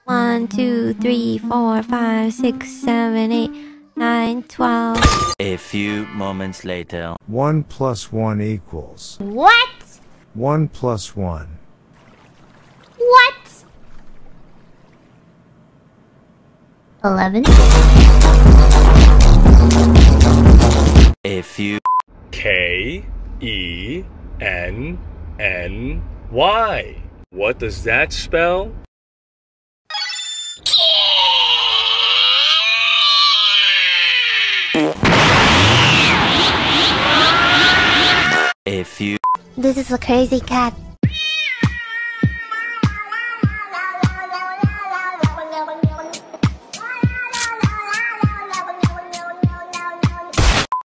1, 2, 3, 4, 5, 6, 7, 8, 9, 12. A few moments later. 1 plus 1 equals. What? 1 plus 1. What? 11. A few. K-E-N-N-Y. What does that spell? A few. This is a crazy cat.